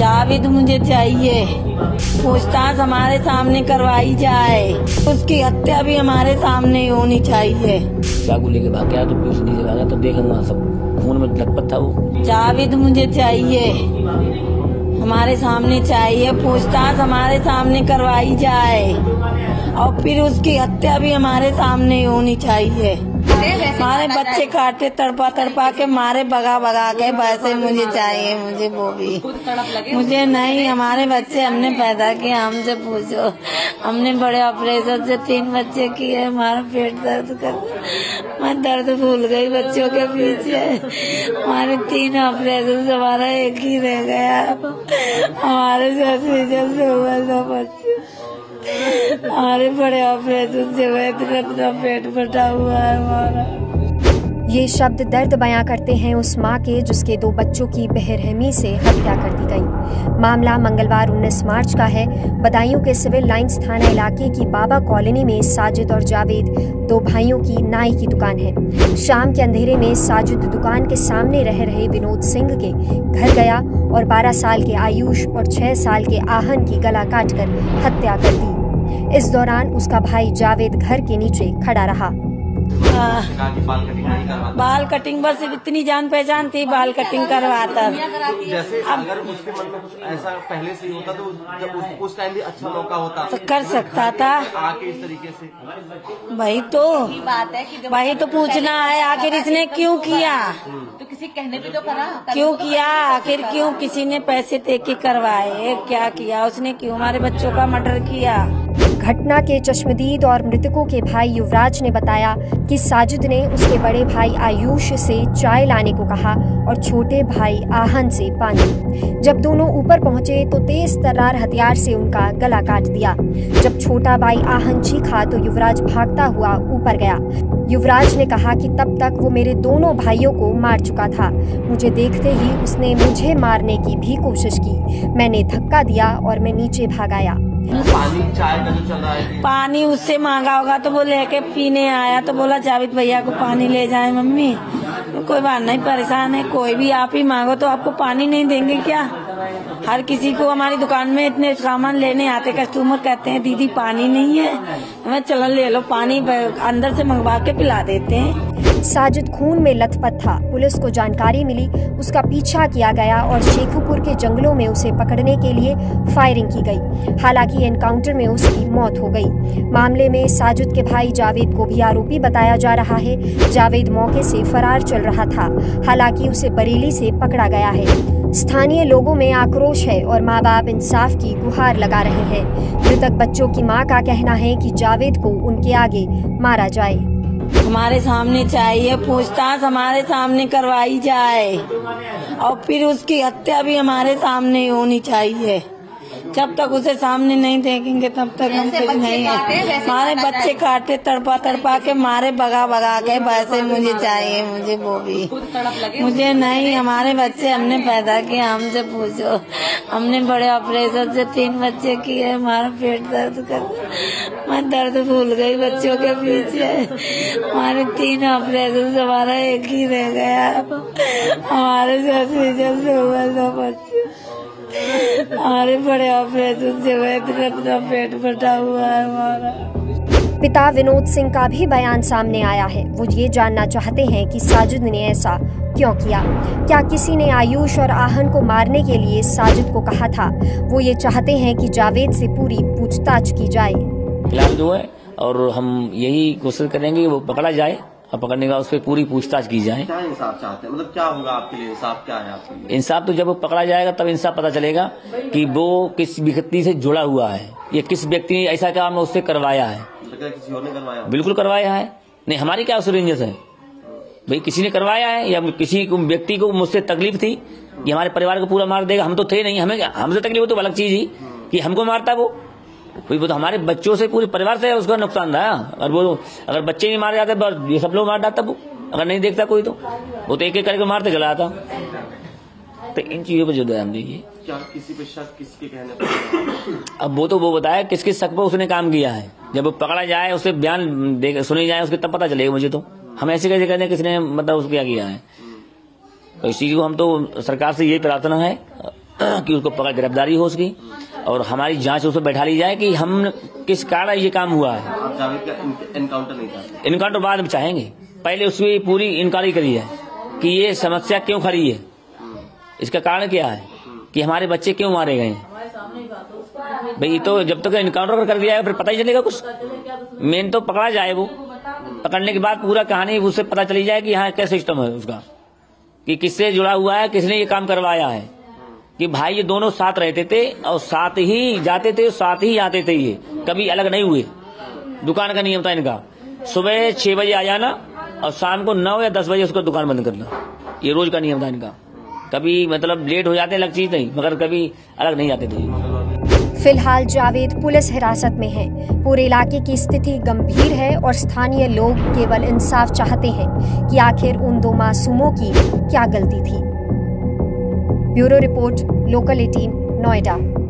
जावेद मुझे चाहिए, पूछताछ हमारे सामने करवाई जाए, उसकी हत्या भी हमारे सामने होनी चाहिए। चाकू लेके भाग गया तो फिर नीचे भागा तो देखा सब खून में लथपथ था वो। जावेद मुझे चाहिए, हमारे सामने चाहिए, पूछताछ हमारे सामने करवाई जाए और फिर उसकी हत्या भी हमारे सामने होनी चाहिए। हमारे बच्चे काटे तड़पा तड़पा के मारे भगा भगा के, वैसे मुझे चाहिए, मुझे वो भी मुझे नहीं। हमारे बच्चे हमने पैदा किए, हमसे पूछो। हमने बड़े ऑपरेशन से 3 बच्चे किए, हमारा पेट दर्द कर, मैं दर्द भूल गई बच्चों के पीछे। हमारे 3 ऑपरेशन से हमारा एक ही रह गया। हमारे से हुआ 2 बच्चे, हमारे बड़े ऑपरेशन से हुए, इतना पेट फटा हुआ है हमारा। ये शब्द दर्द बयां करते हैं उस मां के जिसके 2 बच्चों की बेरहमी से हत्या कर दी गई। मामला मंगलवार 19 मार्च का है। बदायूं के सिविल लाइंस थाना इलाके की बाबा कॉलोनी में साजिद और जावेद 2 भाइयों की नाई की दुकान है। शाम के अंधेरे में साजिद दुकान के सामने रह रहे विनोद सिंह के घर गया और 12 साल के आयुष और 6 साल के आहन की गला काटकर हत्या कर दी। इस दौरान उसका भाई जावेद घर के नीचे खड़ा रहा। बाल कटिंग बस इतनी जान पहचान थी, बाल कटिंग करवाता। जैसे अगर उसके मन में कुछ ऐसा पहले से ही होता तो जब उस टाइम भी अच्छा मौका होता तो कर सकता था आके इस तरीके से। वही तो पूछना है, आखिर इसने क्यों किया, तो किसी कहने भी तो करा, क्यों किया, आखिर क्यों किसी ने पैसे दे के करवाए, क्या किया उसने, क्यों हमारे बच्चों का मर्डर किया। घटना के चश्मदीद और मृतकों के भाई युवराज ने बताया कि साजिद ने उसके बड़े भाई आयुष से चाय लाने को कहा और छोटे भाई आहन से पानी। जब दोनों ऊपर पहुंचे तो तेज तर्रार हथियार से उनका गला काट दिया। जब छोटा भाई आहन चीखा तो युवराज भागता हुआ ऊपर गया। युवराज ने कहा कि तब तक वो मेरे दोनों भाइयों को मार चुका था। मुझे देखते ही उसने मुझे मारने की भी कोशिश की। मैंने धक्का दिया और मैं नीचे भाग आया। पानी चाय का जो चल रहा है, पानी उससे मांगा होगा तो वो लेके पीने आया तो बोला जावेद भैया को पानी ले जाए। मम्मी कोई बात नहीं, परेशान है, कोई भी आप ही मांगो तो आपको पानी नहीं देंगे क्या। हर किसी को हमारी दुकान में इतने सामान लेने आते कस्टमर कहते हैं दीदी पानी नहीं है, मैं चलो ले लो पानी, अंदर से मंगवा के पिला देते हैं। साजिद खून में लथपथ था। पुलिस को जानकारी मिली, उसका पीछा किया गया और शेखुपुर के जंगलों में उसे पकड़ने के लिए फायरिंग की गई। हालांकि एनकाउंटर में उसकी मौत हो गई। मामले में साजिद के भाई जावेद को भी आरोपी बताया जा रहा है। जावेद मौके से फरार चल रहा था, हालांकि उसे बरेली से पकड़ा गया है। स्थानीय लोगों में आक्रोश है और माँ बाप इंसाफ की गुहार लगा रहे हैं। मृतक बच्चों की मां का कहना है कि जावेद को उनके आगे मारा जाए। हमारे सामने चाहिए, पूछताछ हमारे सामने करवाई जाए और फिर उसकी हत्या भी हमारे सामने होनी चाहिए। जब तक उसे सामने नहीं देखेंगे तब तक हम कुछ नहीं है। हमारे बच्चे काटे तड़पा तड़पा के मारे भगा भगा के, वैसे मुझे चाहिए, मुझे वो भी मुझे नहीं। हमारे बच्चे हमने पैदा किए, हमसे पूछो। हमने बड़े ऑपरेशन से 3 बच्चे किए, हमारा पेट दर्द कर, मैं दर्द भूल गई बच्चों के पीछे। हमारे 3 ऑपरेशन से हमारा एक ही रह गया। हमारे से हुआ 2 बच्चे, हमारे बड़े ऑपरेशन से हुए, इतना पेट फटा हुआ है हमारा। पिता विनोद सिंह का भी बयान सामने आया है। वो ये जानना चाहते हैं कि साजिद ने ऐसा क्यों किया। क्या किसी ने आयुष और आहन को मारने के लिए साजिद को कहा था। वो ये चाहते हैं कि जावेद से पूरी पूछताछ की जाए। फिलहाल जो है और हम यही कोशिश करेंगे वो पकड़ा जाए और पकड़ने का उस पर पूरी पूछताछ की जाए। क्या इंसाफ चाहते हैं, मतलब क्या होगा आपके लिए, इंसाफ क्या है आपके लिए? इंसाफ तो जब वो पकड़ा जाएगा तब इंसाफ पता चलेगा कि वो किस व्यक्ति से जुड़ा हुआ है, या किस व्यक्ति ने ऐसा काम उससे करवाया है। किसी और ने करवाया? बिल्कुल करवाया है। नहीं हमारी क्या रेंजस है भाई, किसी ने करवाया है या किसी व्यक्ति को मुझसे तकलीफ थी कि हमारे परिवार को पूरा मार देगा। हम तो थे नहीं, हमें हमसे तकलीफ हो तो अलग चीज ही कि हमको मारता वो तो हमारे बच्चों से पूरे परिवार से उसका नुकसान था। और वो अगर बच्चे नहीं मारे जाते ये सब लोग मार डालता वो, अगर नहीं देखता कोई तो वो तो एक एक करके मारते चला आता। तो इन चीजों पर जो ध्यान दीजिए। क्या किसी पे शक किसके कहने पर? अब वो तो वो बताया किस किस शक पर उसने काम किया है। जब वो पकड़ा जाए उससे बयान सुनी जाए उसके तब पता चलेगा मुझे। तो हम ऐसे कैसे कहते हैं किसने मतलब उसको क्या किया है। तो इसी को हम तो सरकार से यही प्रार्थना है कि उसको पकड़ गिरफ्तारी हो उसकी और हमारी जांच उसको बैठा ली जाए कि हम किस कारण ये काम हुआ है। आप जावेद का इनकाउंटर नहीं चाहते? इनकाउंटर बाद में चाहेंगे, पहले उसकी पूरी इंक्वायरी करी है कि ये समस्या क्यों खड़ी है, इसका कारण क्या है कि हमारे बच्चे क्यों मारे गए हैं। भाई तो जब तक इनकाउंटर कर दिया है फिर पता ही चलेगा कुछ। मेन तो पकड़ा जाए, वो पकड़ने के बाद पूरा कहानी उससे पता चली जाए कि यहाँ क्या सिस्टम है उसका, कि किससे जुड़ा हुआ है, किसने ये काम करवाया है। कि भाई ये दोनों साथ रहते थे और साथ ही जाते थे, साथ ही आते थे, ये कभी अलग नहीं हुए। दुकान का नियम था इनका, सुबह 6 बजे आ जाना और शाम को 9 या 10 बजे उसको दुकान बंद करना, ये रोज का नियम था इनका। कभी मतलब लेट हो जाते अलग चीज नहीं, मगर कभी अलग नहीं जाते थे। फिलहाल जावेद पुलिस हिरासत में है। पूरे इलाके की स्थिति गंभीर है और स्थानीय लोग केवल इंसाफ चाहते हैं कि आखिर उन 2 मासूमों की क्या गलती थी। Bureau report, local 18, Noida.